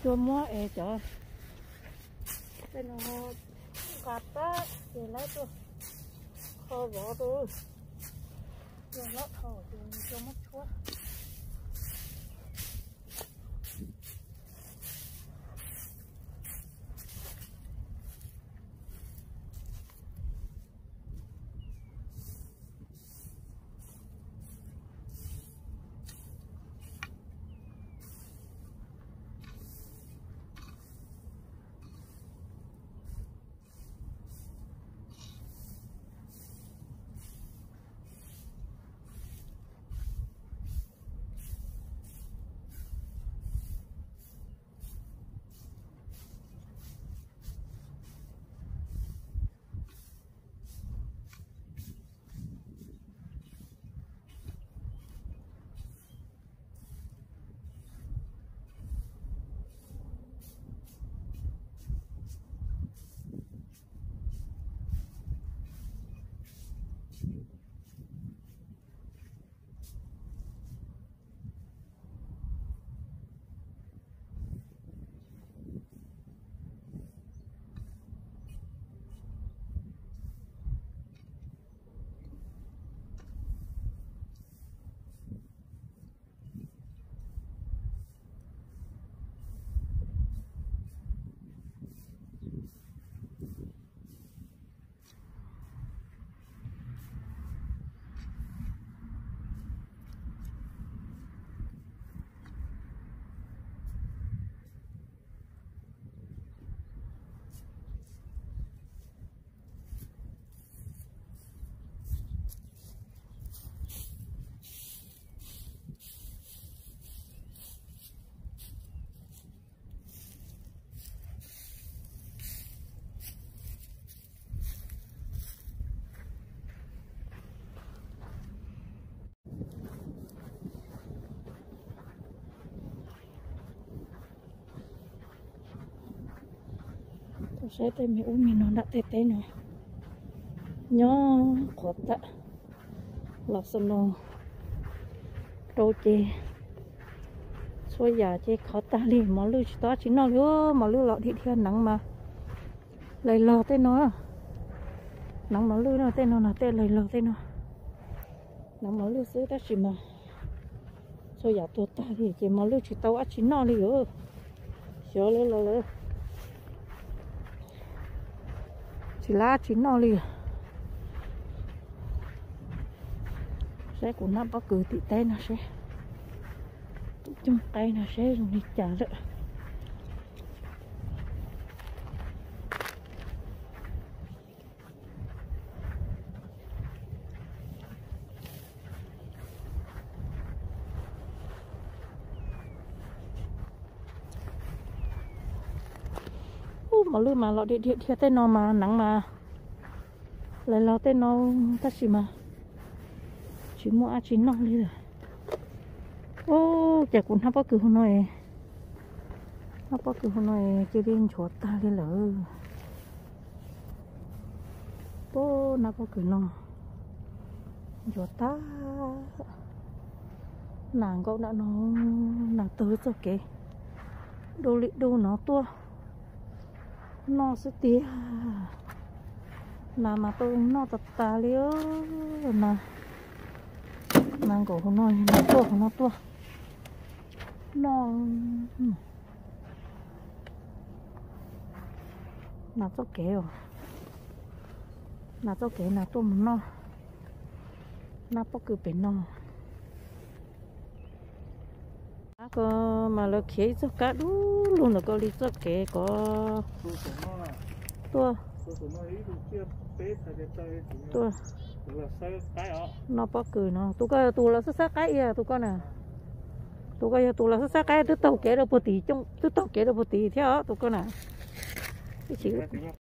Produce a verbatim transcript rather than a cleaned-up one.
chua mua e cho bên nó gạt á để lấy tôi kho vỏ tôi rồi lót thổ thì cho mất chúa. Sẽ tay mình uống mình nó đã tê tê nữa nhớ khó tạ lọc sân nô đô chê xôi giả chê khó tạ đi mà lưu chỉ đó chỉ nó lưu mà lưu lọ thị thiên nắng mà lấy lò tên nó nắng mà lưu nó tên nó là tên lấy lò tên nó nắng mà lưu xứ ta chỉ mà xôi giả tuột ta thì chỉ mà lưu chỉ tao chỉ nó đi rồi xíu lấy lò lấy chỉ lá chín nó liền sẽ của nó có cử tị tay nó sẽ chung tay nó sẽ dùng đi trả nữa mà lưu mà lọ điện điện theo tên nó mà nắng mà lại lọ tên nó ta chỉ mà chỉ mua ăn chín nó đi rồi ô chả cũng hấp bắp cừu hôm nay hấp bắp cừu hôm nay chơi đi chuột ta đi lỡ ô nó bắp cừu nó chuột ta nàng cậu đã nó nàng tới rồi kì đồ lị đồ nó tua nó sẽ tía là mà tôi nó tập tà liếu là nàng cổ của nó nó tua của nó tua nó là cho kéo là cho kéo là tua một nó là bóc cứ bên nó có mà nó khế cho cá đú luôn là có lý cho kế có tua tua nó bóc cười nó tôi coi tôi là sát cái à tôi coi nè tôi coi tôi là sát cái tôi tàu kế đâu bờ tí trong tôi tàu kế đâu bờ tí theo tôi coi nè cái chữ